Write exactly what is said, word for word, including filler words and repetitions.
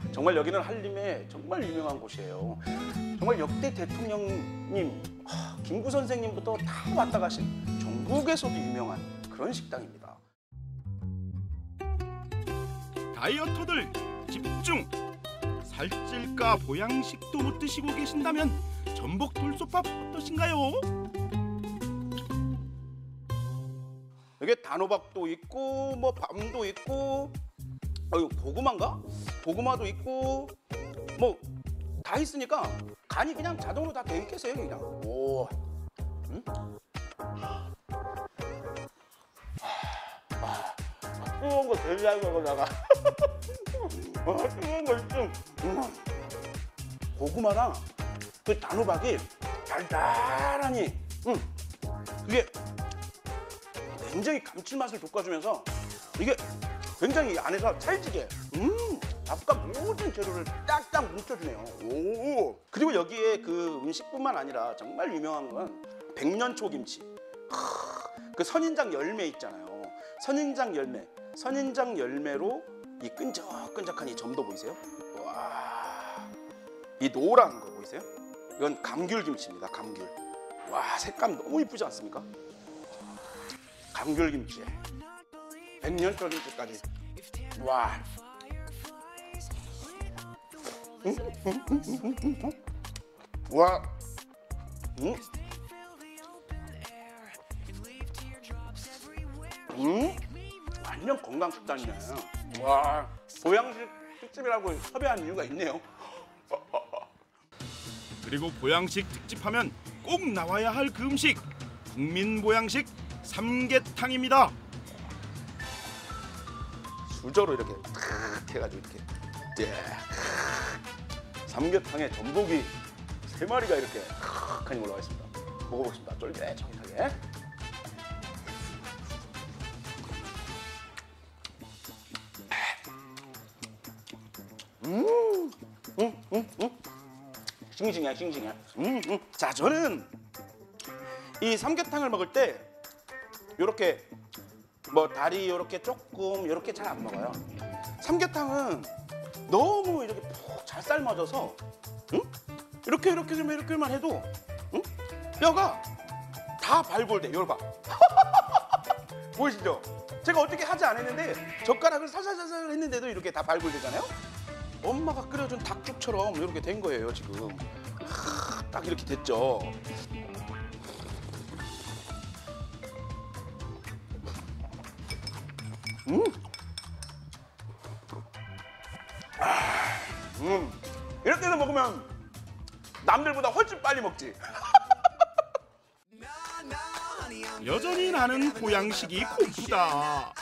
정말 여기는 한림에 정말 유명한 곳이에요. 정말 역대 대통령님, 김구 선생님부터 다 왔다 가신 전국에서도 유명한 그런 식당입니다. 다이어터들 집중! 살찔까 보양식도 못 드시고 계신다면 전복 돌솥밥 어떠신가요? 여기 단호박도 있고 뭐 밤도 있고 어유 고구마인가? 고구마도 있고 뭐 다 있으니까 간이 그냥 자동으로 다 돼 있겠어요 그냥. 오. 음? 아, 뜨거운 거 제일 잘 먹으다가 아, 뜨거운 거 있음. 음. 고구마랑 그 단호박이 달달하니 음. 그게 굉장히 감칠맛을 돋궈주면서 이게 굉장히 안에서 찰지게 음 밥과 모든 재료를 딱딱 뭉쳐주네요. 오 그리고 여기에 그 음식뿐만 아니라 정말 유명한 건 백년초 김치. 그 선인장 열매 있잖아요. 선인장 열매 선인장 열매로 이 끈적끈적한 이 점도 보이세요? 와, 이 노란 거 보이세요? 이건 감귤김치입니다. 감귤. 와 색감 너무 이쁘지 않습니까? 감귤김치에 백년초 김치까지. 와. 음, 음, 음, 음, 음, 음. 와. 음. 음. 완전 건강 식단이네. 와. 보양식 특집이라고 섭외한 이유가 있네요. 그리고 보양식 특집하면 꼭 나와야 할 그 음식 국민 보양식 삼계탕입니다. 수저로 이렇게 탁 해가지고 이렇게 예. 삼계탕에 전복이 세 마리가 이렇게 탁하니 올라와 있습니다. 먹어보겠습니다. 쫄깃쫄깃하게. 음, 음, 음, 음. 싱싱해, 싱싱해. 음, 음. 자, 저는 이 삼계탕을 먹을 때 이렇게 뭐 다리 이렇게 조금 이렇게 잘 안 먹어요. 삼계탕은 너무 이렇게 푹 잘 삶아져서 응? 이렇게 이렇게 좀 이렇게만 해도 응? 뼈가 다 발골돼. 이걸 봐. 보이시죠? 제가 어떻게 하지 않았는데 젓가락을 살살살살 했는데도 이렇게 다 발골되잖아요. 엄마가 끓여준 닭죽처럼 이렇게 된 거예요 지금. 하, 딱 이렇게 됐죠. 음. 아, 음. 이렇게 해서 먹으면 남들보다 훨씬 빨리 먹지. 여전히 나는 보양식이 고프다.